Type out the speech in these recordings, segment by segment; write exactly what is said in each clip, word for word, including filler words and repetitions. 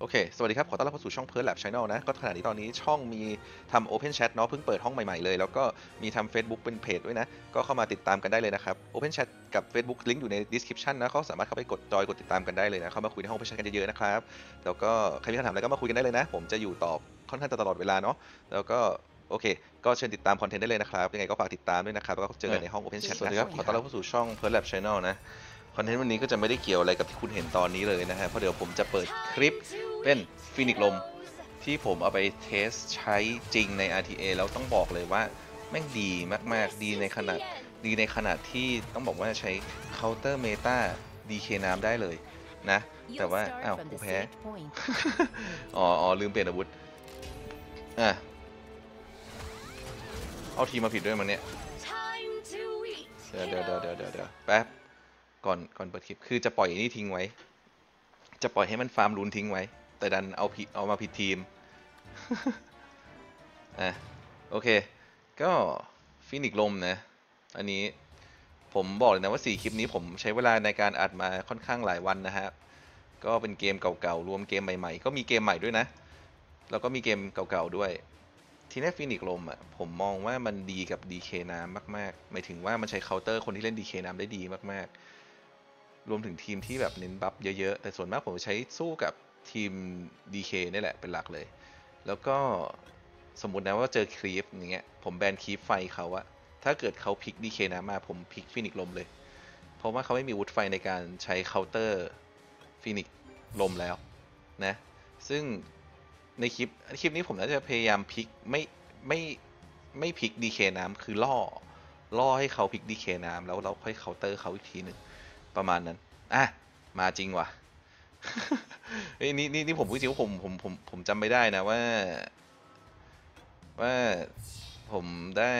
เคสวัสดีครับขอต้อนรับเข้าสู่ช่อง Pearl Lab Channel นะก็ขณะนี้ตอนนี้ช่องมีทำ Open Chat เนาะเพิ่งเปิดห้องใหม่ๆเลยแล้วก็มีทำ Facebook เป็นเพจด้วยนะก็เข้ามาติดตามกันได้เลยนะครับ Open Chat กับ Facebook ลิงก์อยู่ใน description นะเขาสามารถเข้าไปกดจอยกดติดตามกันได้เลยนะเข้ามาคุยในห้อง Open Chat กันเยอะๆนะครับแล้วก็ใครมีคำถามอะไรก็มาคุยกันได้เลยนะผมจะอยู่ตอบค่อนข้างตลอดเวลาเนาะแล้วก็โอเคก็เชิญติดตามคอนเทนต์ได้เลยนะครับยังไงก็ฝากติดตามด้วยนะครับแล้วก็เจอกันในห้อง Open Chat สวัสดีครับขอต้อนรับเข้าสู่ช่อง Pearl Lab Channel นะคอนเทนต์วันนี้ก็จะไม่ได้เกี่ยวอะไรกับที่คุณเห็นตอนนี้เลยนะฮะเพราะเดี๋ยวผมจะเปิดคลิปเป็นฟินิกลมที่ผมเอาไปเทสใช้จริงใน อาร์ ที เอ แล้วต้องบอกเลยว่าแม่งดีมากๆดีในขนาดดีในขนาดที่ต้องบอกว่าใช้ counter meta ดี เค น้ำได้เลยนะแต่ว่าอ้าวกูแพ้ อ๋ออ๋อลืมเปลี่ยนอาวุธอ่ะเอาทีมาผิดด้วยมันเนี่ยเดี๋ยวเดี๋ยวเดี๋ยวเดี๋ยวเดี๋ยวแป๊บก่อนก่อนเปิดคลิปคือจะปล่อยนี่ทิ้งไว้จะปล่อยให้มันฟาร์มรูนทิ้งไว้แต่ดันเอาผิดเอามาผิดทีม อ่ะโอเคก็ฟินิกลมนะอันนี้ผมบอกเลยนะว่าสี่คลิปนี้ผมใช้เวลาในการอัดมาค่อนข้างหลายวันนะฮะก็เป็นเกมเก่าๆรวมเกมใหม่ๆก็มีเกมใหม่ด้วยนะแล้วก็มีเกมเก่าๆด้วยทีนี้ฟินิกลมอ่ะผมมองว่ามันดีกับ ดี เค น้ำมากๆหมายถึงว่ามันใช้เคาน์เตอร์คนที่เล่น ดี เค น้ำได้ดีมากๆรวมถึงทีมที่แบบเน้นบัฟเยอะๆแต่ส่วนมากผมใช้สู้กับทีม ดี เค นี่แหละเป็นหลักเลยแล้วก็สมมุตินะว่าเจอครีปอย่างเงี้ยผมแบนครีปไฟเขาอะถ้าเกิดเขาพิก ดี เค น้ำมาผมพิกฟินิกลมเลยเพราะว่าเขาไม่มีวุฒิไฟในการใช้เคาน์เตอร์ฟินิกลมแล้วนะซึ่งในคลิปคลิปนี้ผมน่าจะพยายามพิกไม่ไม่ไม่พิก ดี เค น้ำคือล่อล่อให้เขาพิก ดี เค น้ำแล้วเราค่อยเคาน์เตอร์เขาอีกทีหนึ่งประมาณนั้นอ่ะมาจริงว่ะ เฮ้ยนี่นี่นี่ผมพูดจริงว่าผมผมผมผมจำไม่ได้นะว่าว่าผมได้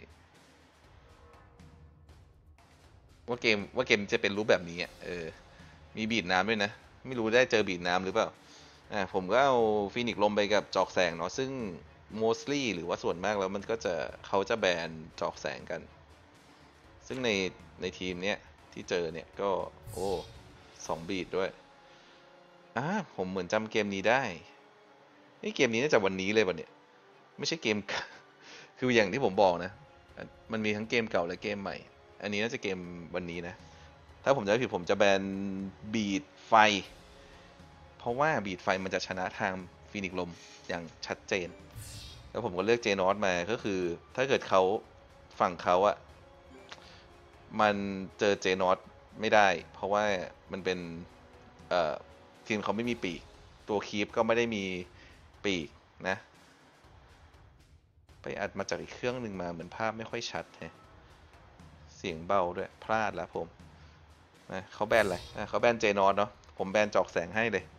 ว่าเกมว่าเกมจะเป็นรูปแบบนี้อ่ะเออมีบีดน้ำด้วยนะไม่รู้ได้เจอบีดน้ำหรือเปล่าอ่าผมก็เอาฟีนิกซ์ลมไปกับจอกแสงเนาะซึ่ง mostly หรือว่าส่วนมากแล้วมันก็จะเขาจะแบนจอกแสงกันซึ่งในในทีมเนี้ยที่เจอเนี่ยก็โอ้สองบีดด้วยอ่าผมเหมือนจำเกมนี้ได้นี่เกมนี้น่าจะวันนี้เลยวันเนี้ยไม่ใช่เกม คืออย่างที่ผมบอกนะมันมีทั้งเกมเก่าและเกมใหม่อันนี้น่าจะเกมวันนี้นะถ้าผมจะไม่ผิดผมจะแบนบีดไฟเพราะว่าบีดไฟมันจะชนะทางฟีนิกซ์ลมอย่างชัดเจนแล้วผมก็เลือกเจนอสมาก็คือถ้าเกิดเขาฝั่งเขาอะมันเจอเจนอสไม่ได้เพราะว่ามันเป็นทีมเขาไม่มีปีกตัวคีปก็ไม่ได้มีปีกนะไปอัดมาจากอีกเครื่องหนึ่งมาเหมือนภาพไม่ค่อยชัดฮะเสียงเบาด้วยพลาดแล้วผมนะเขาแบนอะไรเขาแบนเจนอสเนาะผมแบนจอกแสงให้เลย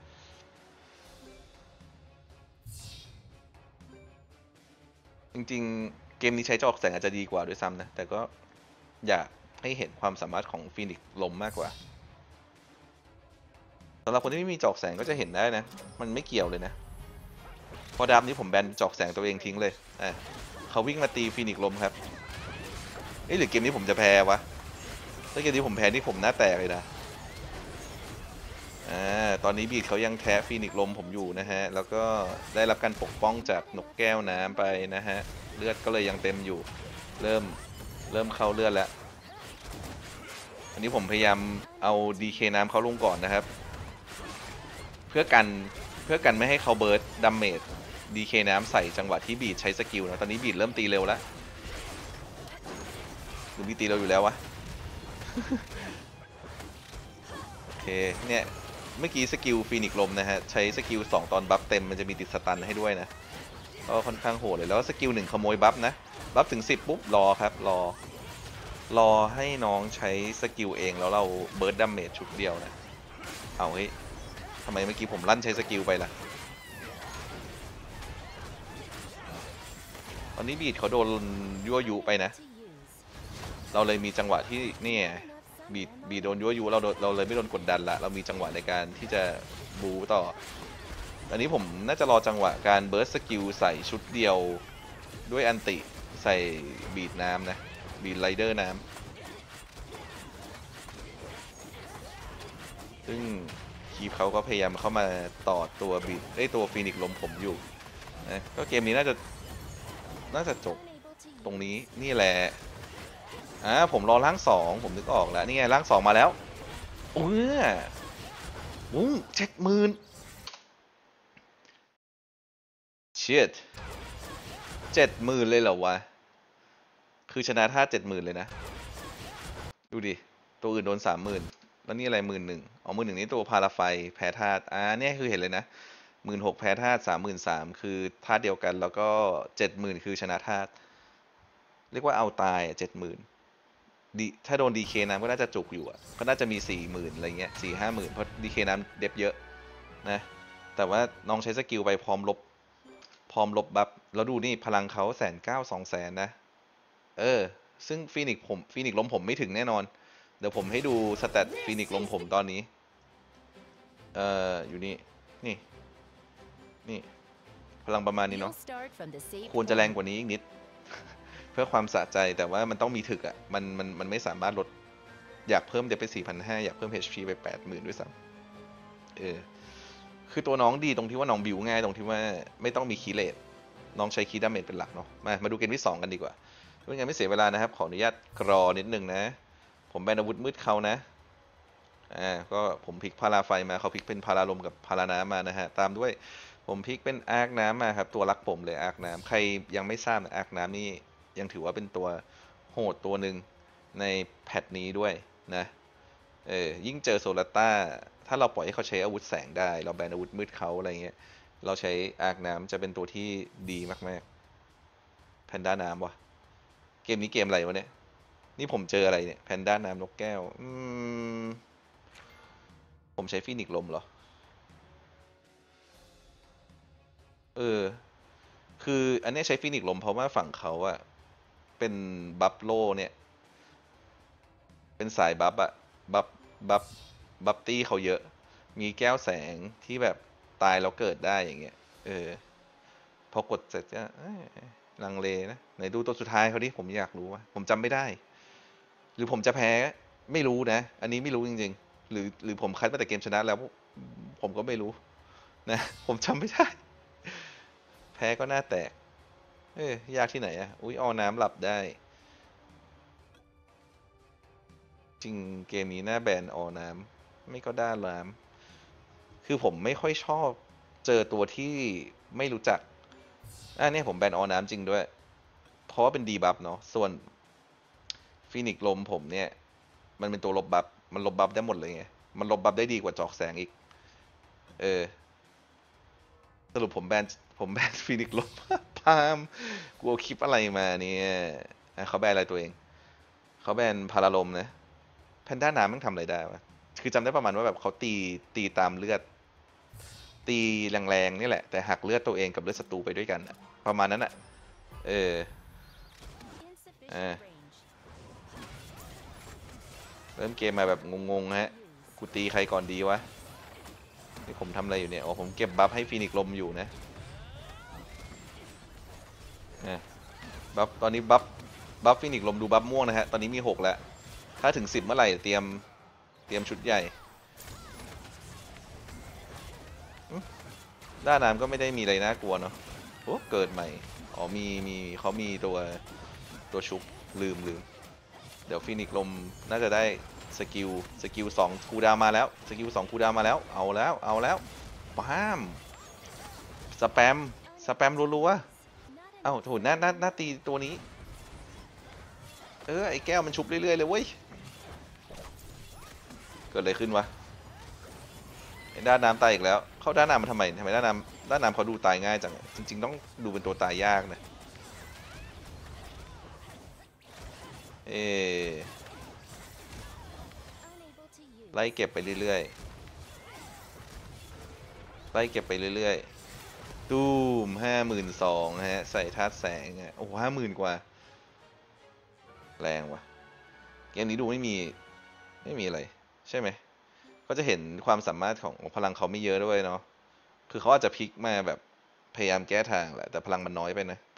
จริงๆเกมนี้ใช้จอกแสงอาจจะดีกว่าด้วยซ้ำนะแต่ก็อยากให้เห็นความสามารถของฟีนิกซ์ลมมากกว่าสำหรับคนที่ไม่มีจอกแสงก็จะเห็นได้นะมันไม่เกี่ยวเลยนะพอดับนี้ผมแบนจอกแสงตัวเองทิ้งเลยอ่ะเขาวิ่งมาตีฟีนิกซ์ลมครับเอ้หรือเกมนี้ผมจะแพ้วะถ้าเกมนี้ผมแพ้นี่ผมหน้าแตกเลยนะอ่าตอนนี้บีดเขายังแทะฟีนิกซ์ลมผมอยู่นะฮะแล้วก็ได้รับการปกป้องจากนกแก้วน้ำไปนะฮะเลือดก็เลยยังเต็มอยู่เริ่มเริ่มเข้าเลือดแล้วอันนี้ผมพยายามเอา ดี เค น้ำเขาลงก่อนนะครับเพื่อกันเพื่อกันไม่ให้เขาเบิร์ดดัมเมจ ดี เค น้ำใส่จังหวะที่บีดใช้สกิลนะตอนนี้บีดเริ่มตีเร็วแล้วหรือบีดตีเร็วอยู่แล้ววะ โอเคเนี่ยเมื่อกี้สกิลฟีนิกซ์ลมนะฮะใช้สกิลสองตอนบัฟเต็มมันจะมีติดสตันให้ด้วยนะก็ค่อนข้างโหดเลยแล้วสกิลหนึ่งขโมยบัฟนะบัฟถึงสิบปุ๊บรอครับรอรอให้น้องใช้สกิลเองแล้วเราเบิร์ดดัมเมจชุดเดียวนะเอาเฮ้ยทำไมเมื่อกี้ผมลั่นใช้สกิลไปล่ะตอนนี้บีดเขาโดนยั่วยุไปนะเราเลยมีจังหวะที่นี่บีดบีดโดนยั่วยุเราเราเลยไม่โดนกดดันละเรามีจังหวะในการที่จะบูต่ออันนี้ผมน่าจะรอจังหวะการเบิร์สสกิลใส่ชุดเดียวด้วยอันติใส่บีดน้ำนะบีดไรเดอร์น้ำซึ่งคคีปเขาก็พยายามเข้ามาต่อตัวบิดไอตัวฟีนิกซ์ลมผมอยู่นะก็เกมนี้น่าจะน่าจะจบตรงนี้นี่แหละอ่าผมรอร่างสองผมนึกออกแล้วนี่ไงร่างสองมาแล้วโอ้ยวุ้งเจ็ดหมื่นเชียดเจ็ดหมื่นเลยเหรอวะคือชนะท่าเจ็ดหมื่นเลยนะดูดิตัวอื่นโดนสามหมื่นแล้วนี่อะไรหมื่นหนึ่งอ๋อหมื่นหนึ่งนี่ตัวพาราไฟแพ้ธาตุอ่าเนี่ยคือเห็นเลยนะหมื่นหกแพ้ธาตุสามหมื่นสามคือธาตุเดียวกันแล้วก็เจ็ดหมื่นคือชนะธาตุเรียกว่าเอาตายเจ็ดหมื่นดีถ้าโดนดีเคน้ำก็น่าจะจุกอยู่อ่ะก็น่าจะมีสี่หมื่นอะไรเงี้ยสี่ห้าหมื่นเพราะดีเคน้ำเด็บเยอะนะแต่ว่าน้องใช้สกิลไปพร้อมลบพร้อมลบบัฟแล้วดูนี่พลังเขาแสนเก้าสองแสนนะเออซึ่งฟีนิกผมฟีนิกลมผมไม่ถึงแน่นอนเดี๋ยวผมให้ดูสแตทฟีนิกลมผมตอนนี้เอ่ออยู่นี่นี่นี่พลังประมาณนี้เนาะควรจะแรงกว่านี้อีกนิด เพื่อความสะใจแต่ว่ามันต้องมีถึกอ่ะมันมันมันไม่สามารถลดอยากเพิ่มเดไปสี่พันห้าอยากเพิ่ม เอช พี ไปแปดหมื่นด้วยซ้ำเออคือตัวน้องดีตรงที่ว่าน้องบิวง่ายตรงที่ว่าไม่ต้องมีคีเลตน้องใช้คีดาเมจเป็นหลักเนาะมามาดูเกมที่สองกันดีกว่าเพื่อไม่เสียเวลานะครับขออนุญาตกรอนิดนึงนะผมแบนอาวุธมืดเขานะอ่าก็ผมพลิกพาราไฟมาเขาพลิกเป็นพาราลมกับพาราน้ำมานะฮะตามด้วยผมพลิกเป็นอาร์คน้ำมาครับตัวรักผมเลยอาร์คน้ำใครยังไม่ทราบอาร์คน้ำนี่ยังถือว่าเป็นตัวโหดตัวหนึ่งในแพทนี้ด้วยนะเออยิ่งเจอโซลาต้าถ้าเราปล่อยให้เขาใช้อาวุธแสงได้เราแบนอาวุธมืดเขาอะไรเงี้ยเราใช้อาร์คน้ำจะเป็นตัวที่ดีมากๆแพนด้าน้ำวะเกมนี้เกมอะไรวะเนี่ยนี่ผมเจออะไรเนี่ยแพนด้าน้ำนกแก้วอืมผมใช้ฟีนิกซ์ลมเหรอเออคืออันนี้ใช้ฟีนิกซ์ลมเพราะว่าฝั่งเขาอะเป็นบัฟโลเนี่ยเป็นสายบัฟอะบัฟบัฟบัฟตี้เขาเยอะมีแก้วแสงที่แบบตายแล้วเกิดได้อย่างเงี้ยเออพอกดเสร็จก็เอ้ยลังเลนะไหนดูตัวสุดท้ายเขาดิผมอยากรู้ว่าผมจำไม่ได้หรือผมจะแพ้ไม่รู้นะอันนี้ไม่รู้จริงๆหรือหรือผมคัดมาแต่เกมชนะแล้วผมก็ไม่รู้นะผมจำไม่ได้แพ้ก็น่าแตกเอ้ยยากที่ไหนอะอุ้ยเอาน้ำหลับได้จริงเกมนี้หน้าแบนออน้ำไม่ก็ด้านน้ำคือผมไม่ค่อยชอบเจอตัวที่ไม่รู้จักอ่ะเนี่ยผมแบนออน้ำจริงด้วยเพราะว่าเป็นดีบัฟเนาะส่วนฟีนิกซ์ลมผมเนี่ยมันเป็นตัวลบบัฟมันลบบัฟได้หมดเลยไงมันลบบัฟได้ดีกว่าจอกแสงอีกเออสรุปผมแบนผมแบนฟีนิกซ์ลม พามกลัวคลิปอะไรมาเนี่ยอ่ะเขาแบนอะไรตัวเองเขาแบนพาราลมนะแพนด้าน้ำมันทำอะไรได้วะคือจำได้ประมาณว่าแบบเขาตีตีตามเลือดตีแรงๆนี่แหละแต่หักเลือดตัวเองกับเลือดศัตรูไปด้วยกันอะประมาณนั้นอะเอออ่าเริ่มเกมมาแบบงงๆฮะกูตีใครก่อนดีวะนี่ผมทำอะไรอยู่เนี่ยอ๋อผมเก็บบัฟให้ฟีนิกซ์ลมอยู่นะอ่ะบัฟตอนนี้บัฟบัฟฟีนิกซ์ลมดูบัฟม่วงนะฮะตอนนี้มีหกแล้วถ้าถึงสิบเมื่อไหร่เตรียมเตรียมชุดใหญ่ด้านน้ำก็ไม่ได้มีอะไรน่ากลัวเนาะโอ้เกิดใหม่อ๋อมีมีเขามีตัวตัวชุบลืมลืมเดี๋ยวฟีนิกซ์ลมน่าจะได้สกิลสกิลสองคูลดาวน์มาแล้วสกิลสองคูลดาวน์มาแล้วเอาแล้วเอาแล้วป้ามสแปมสแปมรัวๆเอ้าโถหน้าหน้าหน้าตีตัวนี้เออไอ้แก้วมันชุบเรื่อยๆเลยเว้ยเกิดอะไรขึ้นวะไอ้ด้านน้ำตายอีกแล้วเข้าด้านน้ำมาทำไมทำไมด้านน้ำด้านน้ำเขาดูตายง่ายจังจริงๆต้องดูเป็นตัวตายยากนะเอไล่เก็บไปเรื่อยๆไล่เก็บไปเรื่อยๆตูมห้าหมื่นสองฮะใส่ธาตุแสงอ่ะโอ้ห้าหมื่นกว่าแรงว่ะเกมนี้ดูไม่มีไม่มีอะไรใช่ไหมก็จะเห็นความสามารถของพลังเขาไม่เยอะด้วยเนาะคือเขาอาจจะพลิกมาแบบพยายามแก้ทางแหละแต่พลังมันน้อยไปนะ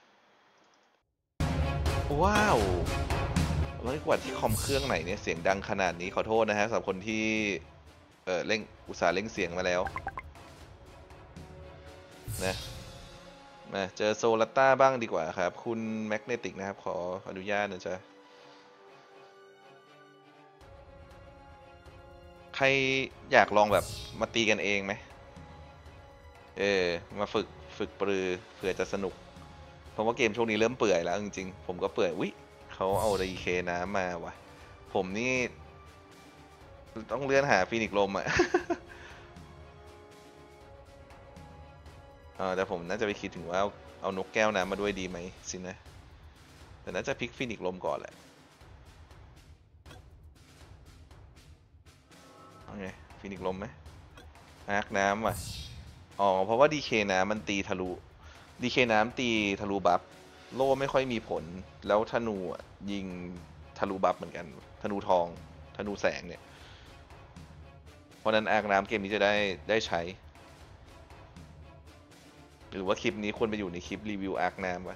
ว้าวร้อยกว่าที่คอมเครื่องไหนเนี่ยเสียงดังขนาดนี้ขอโทษนะฮะสำหรับคนที่เออเร่งอุตส่าห์เร่งเสียงมาแล้วนะมาเจอโซลัตตาบ้างดีกว่าครับ คุณแมกเนติกนะครับ ขออนุญาตนะจ๊ะ ใครอยากลองแบบมาตีกันเองไหมเออมาฝึกฝึกปรือเผื่อจะสนุกเพราะว่าเกมช่วงนี้เริ่มเปื่อยแล้วจริงๆผมก็เปื่อยวิเขาเอาดีเคน้ำมาว่ะผมนี่ต้องเลื่อนหาฟีนิกซ์ลมอ่ะ เออแต่ผมน่าจะไปคิดถึงว่าเอาเอานกแก้วน้ำมาด้วยดีไหมสินะแต่น่าจะพลิกฟีนิกซ์ลมก่อนแหละเอาไงฟีนิกซ์ลมไหมอาร์คน้ำว่ะอ๋อเพราะว่าดีเคน้ำมันตีทะลุดีเคน้ำตีทะลุบัฟโล่ไม่ค่อยมีผลแล้วธนูอ่ะยิงทะลุบัฟเหมือนกันธนูทองธนูแสงเนี่ยเพราะนั้นอาร์คน้ำเกมนี้จะได้ได้ใช้หรือว่าคลิปนี้ควรไปอยู่ในคลิปรีวิวอาร์คน้ำวะ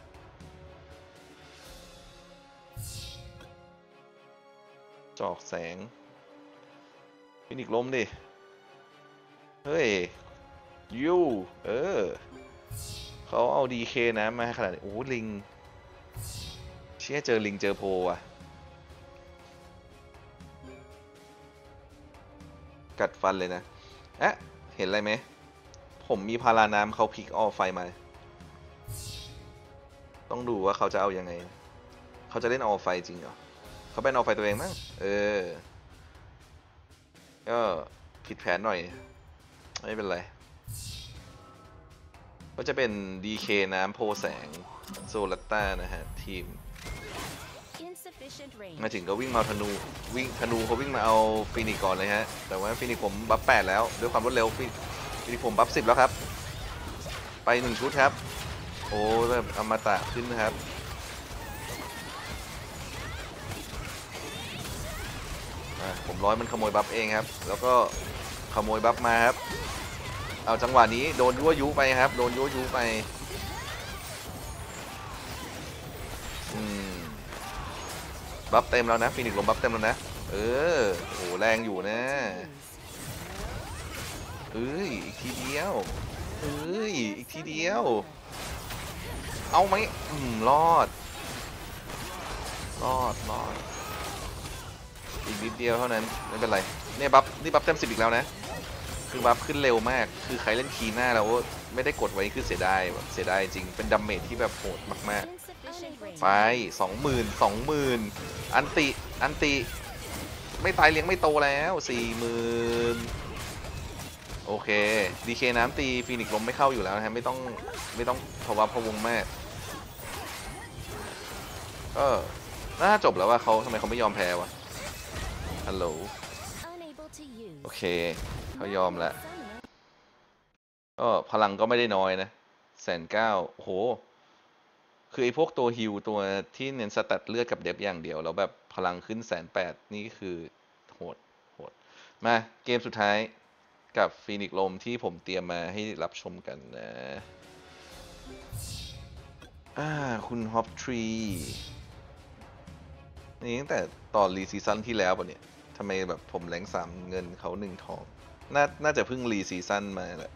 จอกแสงฟินิกซ์ล้มดิเฮ้ยยูเออเขาเอาดีเคน้ำมาขนาดนี้โอ้ลิงเชี่ยเจอลิงเจอโพอ่ะกัดฟันเลยนะเอ๊ะเห็นอะไรไหมผมมีพาราน้ำเขาพลิกออไฟมาต้องดูว่าเขาจะเอายังไงเขาจะเล่นออไฟจริงเหรอเขาเป็นออไฟตัวเองมั้งเออก็ผิดแผนหน่อยไม่เป็นไรก็จะเป็น ดี เค น้ำโพแสงโซลัตตานะฮะทีมมาถึงก็วิ่งมาธนูวิ่งธนูเขาวิ่งมาเอาฟินิกก่อนเลยฮะแต่ว่าฟินิกผมบัฟแปดแล้วด้วยความรวดเร็วฟินิกผมบัฟสิบแล้วครับไปหนึ่งชุดครับโอ้แบบอมตะขึ้นนะครับผมร้อยมันขโมยบัฟเองครับแล้วก็ขโมยบัฟมาครับเอาจังหวะนี้โดนยั่วยุไปครับโดนยั่วยุไปอืมบัฟเต็มแล้วนะฟินิกลงบัฟเต็มแล้วนะเออโหแรงอยู่นะเอ้ยอีกทีเดียวเอ้ยอีกทีเดียวเอาไหมอืมรอดรอดรอดอีกนิดเดียวเท่านั้นไม่เป็นไรเนี่ยบัฟนี่บัฟเต็มสิบอีกแล้วนะคือบัฟขึ้นเร็วมากคือใครเล่นคีหน้าแล้วไม่ได้กดไว้คือเสียดายแบบเสียดายจริงเป็นดัมเมจที่แบบโหดมากๆไปสองหมื่นสองหมื่นอันติอันติไม่ตายเลี้ยงไม่โตแล้วสี่หมื่นโอเคดีเคน้ำตีฟีนิกซ์ลมไม่เข้าอยู่แล้วนะฮะไม่ต้องไม่ต้องภาวะพะวงมากก็น่าจบแล้วว่าเขาทำไมเขาไม่ยอมแพ้วะฮัลโหลโอเคเขายอมแล้วก็พลังก็ไม่ได้น้อยนะแสนเก้าโอ้โหคือไอ้พวกตัวฮิวตัวที่เน้นสแตทเลือดกับเดฟอย่างเดียวแล้วแบบพลังขึ้นแสนแปดนี่คือโหดโหดมาเกมสุดท้ายกับฟีนิกซ์ลมที่ผมเตรียมมาให้รับชมกันนะอ่าคุณฮอปทรีนี่ตั้งแต่ตอนรีซีซั่นที่แล้วป่ะเนี่ยทำไมแบบผมแรงสามเงินเขาหนึ่งทองน่าน่าจะเพิ่งรีซีซั่นมาแหละ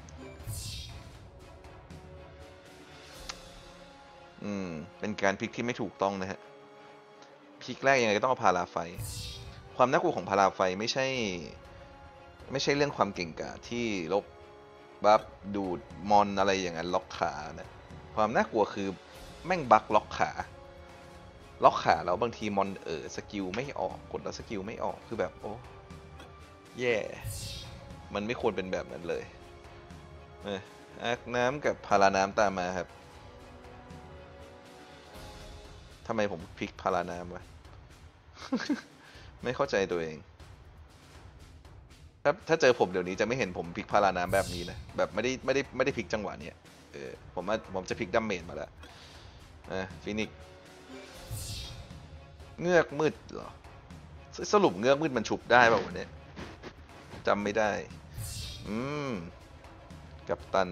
อืมเป็นการพลิกที่ไม่ถูกต้องนะฮะพลิกแรกยังไงก็ต้องเอาพาราไฟความน่ากลัวของพาราไฟไม่ใช่ไม่ใช่เรื่องความเก่งกาจที่ลบบัฟดูดมอนอะไรอย่างนั้นล็อกขานะความน่ากลัวคือแม่งบักล็อกขาล็อกขาแล้วบางทีมอนเออสกิลไม่ออกกดแล้วสกิลไม่ออกคือแบบโอ้แย่มันไม่ควรเป็นแบบนั้นเลยเอออาบน้ำกับพาราน้ำตามมาครับทำไมผมพลิกพาราน้ำวะ ไม่เข้าใจตัวเองถ้าถ้าเจอผมเดี๋ยวนี้จะไม่เห็นผมพลิกพาราน้ำแบบนี้นะแบบไม่ได้ไม่ได้ไม่ได้พลิกจังหวะเนี้ยเออผมว่าผมจะพลิกดัมเมจมาแล้วอ่ะฟินิกเงือกมืดเหรอสรุปเงือกมืดมันฉุบได้ป่าววันนี้จำไม่ได้อืมกัปตัน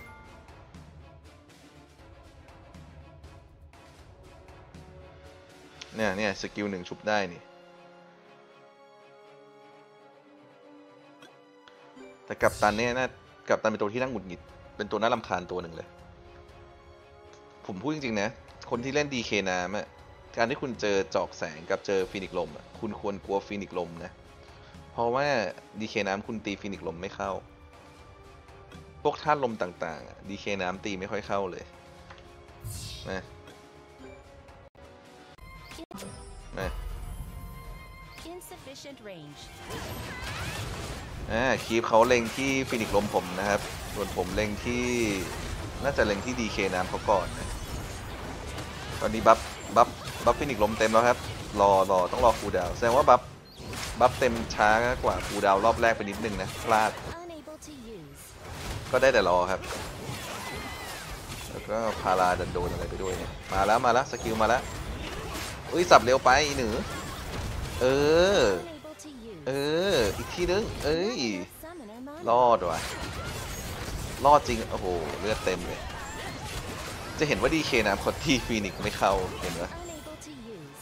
เนี่ยเนี่ยสกิลหนึ่งชุบได้นี่แต่กัปตันเนี่ยน่ากัปตันเป็นตัวที่น่าหงุดหงิดเป็นตัวน่ารำคาญตัวหนึ่งเลยผมพูดจริงๆนะคนที่เล่นดีเคน้ำอะการที่คุณเจอจอกแสงกับเจอฟีนิกซ์ลมอะคุณควรกลัวฟีนิกซ์ลมนะเพราะว่าดีเคน้ำคุณตีฟีนิกซ์ลมไม่เข้าพวกธาตุลมต่างๆดีเคน้ำตีไม่ค่อยเข้าเลยนะนะ Insufficient range. อ่าคีปเขาเล็งที่ฟินิกซ์ลมผมนะครับส่วนผมเล็งที่น่าจะเล็งที่ดีเคน้ำเขาก่อนนะตอนนี้บัฟบัฟบัฟฟินิกซ์ลมเต็มแล้วครับรอรอต้องรอคูลดาวน์แสดงว่าบัฟบัฟเต็มช้ากว่าคูลดาวน์รอบแรกไปนิดนึงนะพลาด Unable to use. ก็ได้แต่รอครับแล้วก็พาราดันโดนอะไรไปด้วยเนี่ยมาแล้วมาแล้วสกิลมาแล้วอุ้ยสับเร็วไปหนูเออ Unable to use. เอออีกทีนึงเอ้ย Summoner ร mana. อดว่ะรอดจริงโอ้โหเลือดเต็มเลยจะเห็นว่าดีเคน้ำคอตตี้ฟีนิกซ์ไม่เข้าเห็นไหม Unable to use.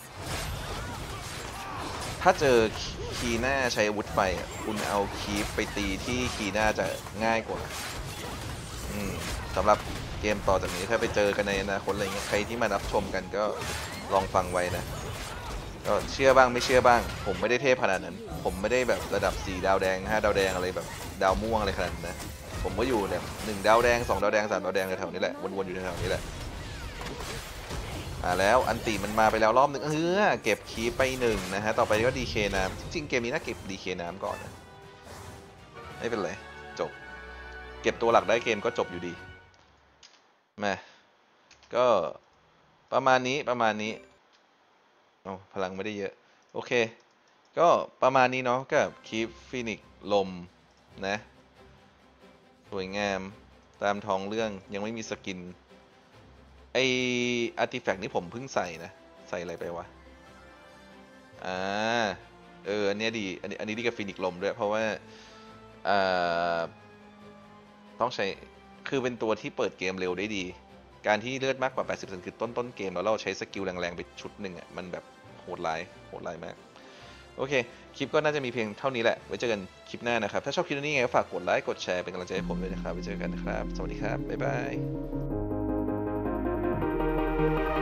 ถ้าเจอคีหน้าใช้อาวุธไฟอ่ะคุณเอาคีปไปตีที่คีหน้าจะง่ายกว่าอืมสำหรับเกมต่อจากนี้ถ้าไปเจอกันในอนาคตอะไรเงี้ยใครที่มารับชมกันก็ลองฟังไว้นะก็เชื่อบ้างไม่เชื่อบ้าง ผมไม่ได้เทพขนาดนั้น ผมไม่ได้แบบระดับสี่ดาวแดงห้าดาวแดงอะไรแบบดาวม่วงอะไรขนาดนั้นนะผมก็อยู่เนี่ยหนึ่งดาวแดงสองดาวแดงสามดาวแดงแถวๆนี้แหละวนๆอยู่แถวๆนี้แหละอ่าแล้วอันติมันมาไปแล้วรอบหนึ่งเออเก็บคีปไปหนึ่งนะฮะต่อไปก็ดีเคน้ำจริงๆเกมนี้น่าเก็บดีเคน้ำก่อนนะไม่เป็นไรจบเก็บตัวหลักได้เกมก็จบอยู่ดีมาก็ประมาณนี้ประมาณนี้โอ้พลังไม่ได้เยอะโอเคก็ประมาณนี้เนาะกับคีปฟินิกลมนะสวยงามตามท้องเรื่องยังไม่มีสกินไออาร์ติแฟกต์นี้ผมเพิ่งใส่นะใส่อะไรไปวะอ่าเอออันนี้ดีอันนี้อันนี้ดีกับฟินิกลมด้วยเพราะว่าอ่าต้องใช้คือเป็นตัวที่เปิดเกมเร็วได้ดีการที่เลือดมากกว่า แปดสิบเปอร์เซ็นต์ คือต้นต้นเกมแล้วเราใช้สกิลแรงๆไปชุดหนึ่งอ่ะมันแบบโหดร้ายโหดร้ายมากโอเคคลิปก็น่าจะมีเพียงเท่านี้แหละไว้เจอกันคลิปหน้านะครับถ้าชอบคลิปนี้ไงก็ฝากกดไลค์กดแชร์เป็นกำลังใจให้ผมด้วยนะครับไว้เจอกันนะครับสวัสดีครับบ๊ายบาย